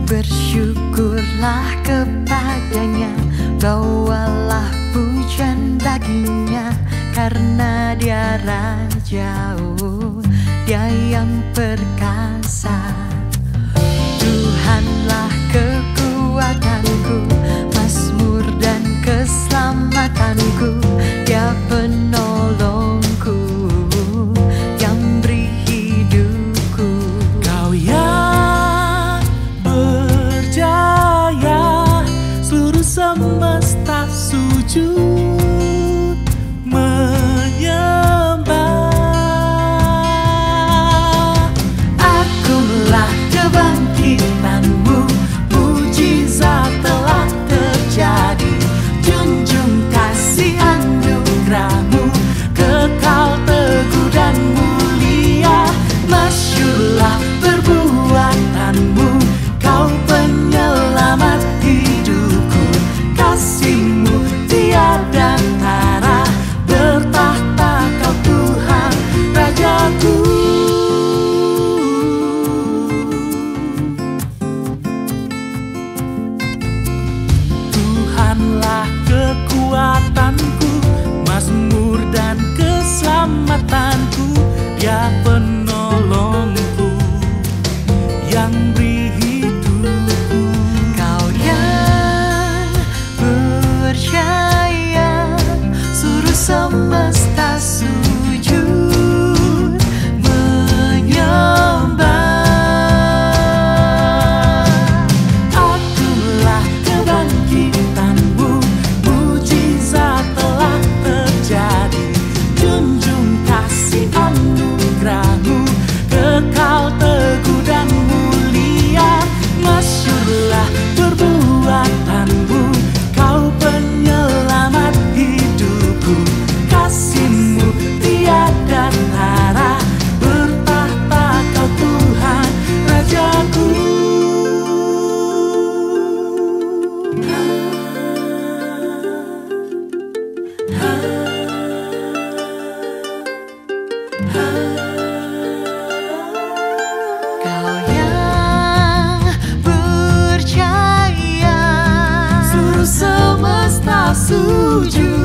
Bersyukurlah kepadanya, bawalah pujian baginya, karena dia Rajau, dia yang perkasa. Tuhanlah kekuatanku, mazmur dan keselamatanku, dia penolongku yang beri hidupku. Kau yang berjaya, seluruh semesta sujud menyembah. Akulah kebangkitanmu, mujizat telah terjadi. Junjung kasih anugerahmu, kekal teguh dan mulia. Masyurlah perbuatanmu, kau penyelamat hidupku. Kasihmu tiada tara, bertahta kau Tuhan Rajaku. Tuhanlah kekuatanku, mazmur dan keselamatanku, dia penolongku yang beri hidupku. Kau yang berjaya, seluruh semesta sujud menyembah. Akulah kebangkitanmu, mujizat telah terjadi. Junjung kasih anugerahmu, kekal teguh dan mulia. Masyurlah perbuatanmu, kau penyelamat hidupku. Kasihmu tiada tara, bertahta kau Tuhan Rajaku. Kau yang berjaya, seluruh semesta sujud